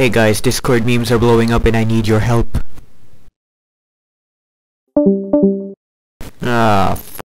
Hey guys, Discord memes are blowing up and I need your help. Ah,